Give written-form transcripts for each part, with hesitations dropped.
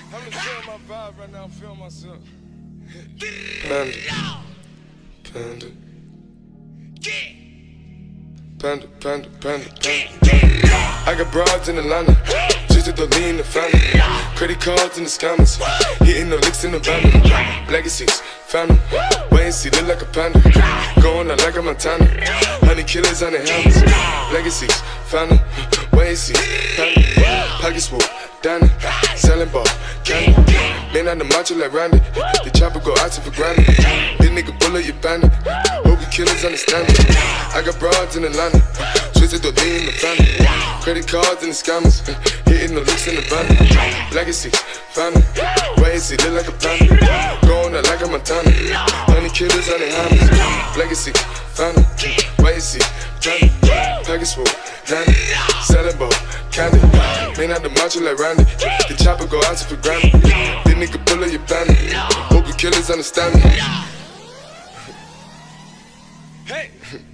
I'm just feeling my vibe right now. I'm feeling myself. Panda. Panda. Panda, panda, panda, panda. I got broads in Atlanta, just to lean the family. Credit cards in the scammers, hitting the licks in the van. Legacies, found them, wait and see, look like a panda. Going out like a Montana, 100 killers on the helmets. Legacies, found them, wait and see, panda. Pockets full, Danny, selling ball, candy. Man on the macho like Randy, the chopper go out to for granted. This nigga bullet, you bandit. Hope you killers understand it. I got broads in Atlanta, twisted the lean in the family. Credit cards and the scammers, hitting the licks in the van. Legacy, family, wait and see, look like a panda. Going out like a Montana, 100 killers on the hammers. Legacy, family, wait and see, family. Package full, Danny, selling ball, candy. Man out the macho like Randy, the chopper go out to for granted. This nigga bullet, you bandit. Hope you killers understand me. Hey!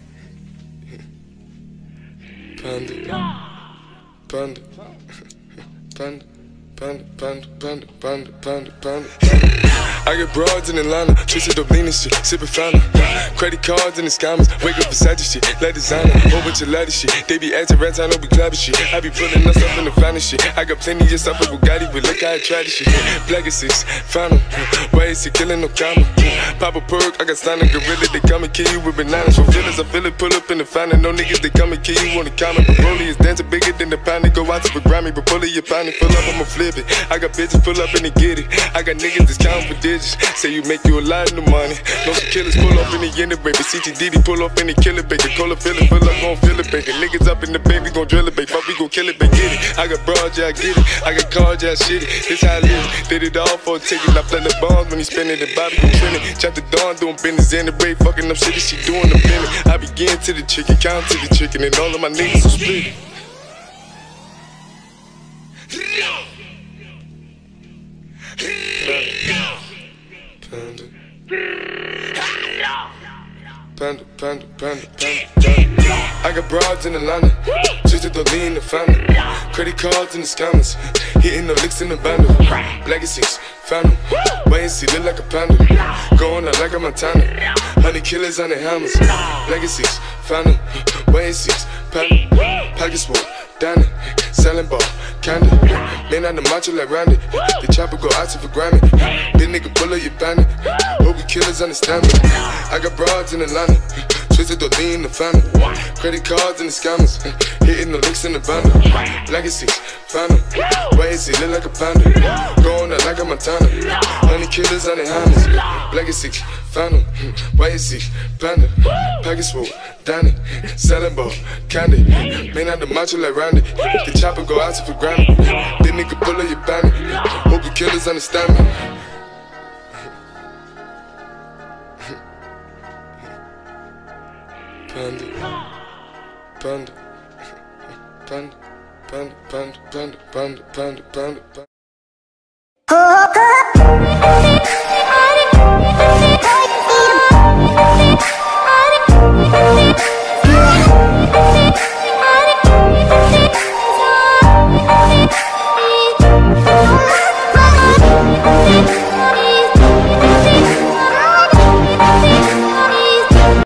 Panda, panda, panda, panda, panda, panda, panda, panda, panda. I get broads in Atlanta, twisted up lean and shit, sippin' fountain. Credit cards and the scammers, wake up beside your shit, like designer, whole bunch of lattice shit. They be acting rats, I know we clapping shit. I be pulling us up in the finest shit. I got plenty of stuff with Bugatti, but look how I try this shit. Legacies, found them, why is he killing no comma? Pop a perk, I got signed a gorilla, they come and kill you with bananas. For feelings, I feel it, pull up in the fountain. No niggas, they come and kill you on the comment. But Broly is dancing bigger than the pound. They go out to the Grammy, but pull it, your pound, full up, I'ma flip it. I got bitches pull up and they get it. I got niggas that's counting for digits. Say you make you a lot of money. No some killers pull off in the end of baby. CTDD pull off in the killer baby. Cola fill it, fill up, gon' fill it baby. Niggas up in the baby, gon' drill it baby. Fuck, we gon' kill it baby, get it. I got broads, yeah, I get it. I got cards, yeah, I shit it. This how I live. Did it all for a ticket. I play the bombs when he spinning the Bobby gon' trend it. Chop the dawn, doing business in the break. Fucking up shit, she doing the minute. I begin to the chicken, count to the chicken, and all of my niggas will split it. Panda. Panda, panda, panda, panda. I got broads in Atlanta, just to lean the family. Credit cards and the scammers, hitting the licks in the bundle. Legacies, found them, wait and see, look like a panda. Going out like a Montana, 100 killers on the hammers. Legacies, found them, wait and see, panda. Pockets full, Danny, selling ball, candy. Man on the macho like Randy, the chopper go out to for Grammy. This nigga bullet, you bandit. Hope you killers understand me. I got broads in Atlanta, twisted the lean in the family. Credit cards and the scammers, hitting the licks in the bundle. Legacies, found them, wait and see, look like a panda. Going out like a Montana, 100 killers on the hammers. Legacies, found them, wait and see, panda. Package full, Danny, selling ball, candy. Man out the macho like Randy, the chopper go out to for Grammy. This nigga bullet, you bandit. Hope you killers understand me. Panda, panda, panda, panda, panda, panda, panda, panda, panda, panda.